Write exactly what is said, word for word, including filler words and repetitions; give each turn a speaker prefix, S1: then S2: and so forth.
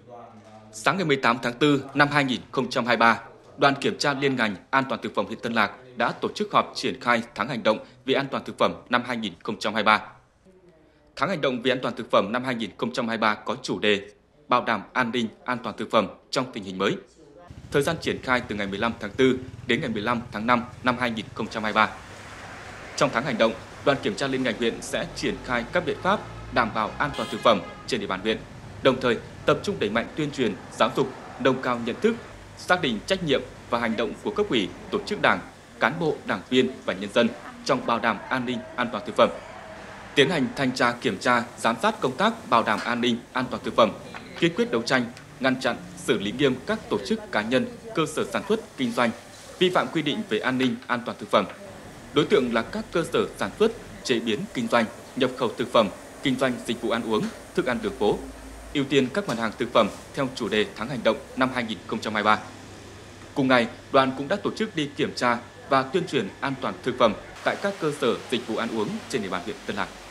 S1: Sáng ngày mười tám tháng tư năm hai nghìn không trăm hai mươi ba, Đoàn kiểm tra liên ngành an toàn thực phẩm huyện Tân Lạc đã tổ chức họp triển khai tháng hành động về an toàn thực phẩm năm hai nghìn không trăm hai mươi ba. Tháng hành động về an toàn thực phẩm năm hai nghìn không trăm hai mươi ba có chủ đề bảo đảm an ninh an toàn thực phẩm trong tình hình mới. Thời gian triển khai từ ngày mười lăm tháng tư đến ngày mười lăm tháng năm năm hai nghìn không trăm hai mươi ba. Trong tháng hành động, Đoàn kiểm tra liên ngành huyện sẽ triển khai các biện pháp đảm bảo an toàn thực phẩm trên địa bàn huyện, đồng thời tập trung đẩy mạnh tuyên truyền, giáo dục, nâng cao nhận thức, xác định trách nhiệm và hành động của cấp ủy, tổ chức đảng, cán bộ, đảng viên và nhân dân trong bảo đảm an ninh an toàn thực phẩm. Tiến hành thanh tra kiểm tra, giám sát công tác bảo đảm an ninh an toàn thực phẩm, kiên quyết đấu tranh, ngăn chặn, xử lý nghiêm các tổ chức cá nhân, cơ sở sản xuất, kinh doanh vi phạm quy định về an ninh an toàn thực phẩm. Đối tượng là các cơ sở sản xuất, chế biến, kinh doanh, nhập khẩu thực phẩm, kinh doanh dịch vụ ăn uống, thức ăn đường phố. Ưu tiên các mặt hàng thực phẩm theo chủ đề tháng hành động năm hai nghìn không trăm hai mươi ba. Cùng ngày, đoàn cũng đã tổ chức đi kiểm tra và tuyên truyền an toàn thực phẩm tại các cơ sở dịch vụ ăn uống trên địa bàn huyện Tân Lạc.